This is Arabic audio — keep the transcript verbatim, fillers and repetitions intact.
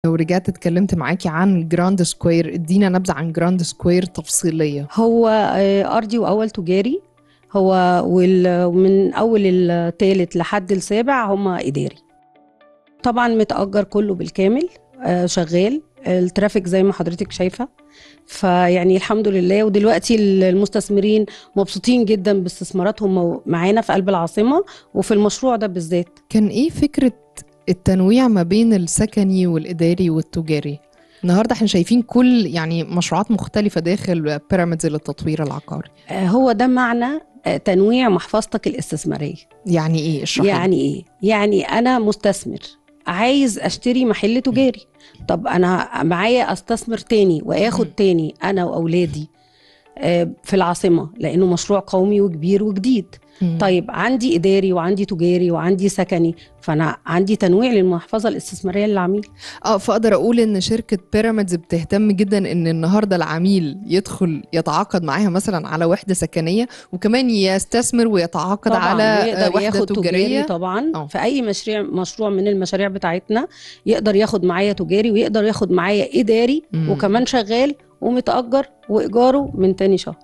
لو رجعت اتكلمت معاكي عن جراند سكوير، ادينا نبذة عن جراند سكوير تفصيلية. هو آه، أرضي وأول تجاري. هو وال- ومن أول الثالث لحد السابع هما إداري. طبعا متأجر كله بالكامل، آه، شغال الترافيك زي ما حضرتك شايفة. فيعني الحمد لله. ودلوقتي المستثمرين مبسوطين جدا باستثماراتهم مو- معانا في قلب العاصمة وفي المشروع ده بالذات. كان ايه فكرة التنويع ما بين السكني والإداري والتجاري؟ النهاردة احنا شايفين كل يعني مشروعات مختلفة داخل بيراميدز للتطوير العقاري. آه، هو ده معنى آه، تنويع محفظتك الاستثمارية. يعني ايه؟ اشرحي لي. يعني ايه؟ يعني انا مستثمر عايز اشتري محل تجاري. طب انا معايا استثمر تاني واخد تاني انا واولادي آه، في العاصمة لانه مشروع قومي وكبير وجديد. مم. طيب عندي اداري وعندي تجاري وعندي سكني، فانا عندي تنويع للمحفظة الاستثمارية للعميل. اه فاقدر اقول ان شركة بيراميدز بتهتم جدا ان النهاردة العميل يدخل يتعاقد معاها مثلا على وحدة سكنية، وكمان يستثمر ويتعاقد طبعا على آه، ويقدر وحدة ياخد تجاري تجارية. طبعا اه في اي مشروع مشروع من المشاريع بتاعتنا. يقدر ياخد معايا تجاري ويقدر ياخد معايا اداري مم. وكمان شغال ومتأجر وايجاره من تاني شهر.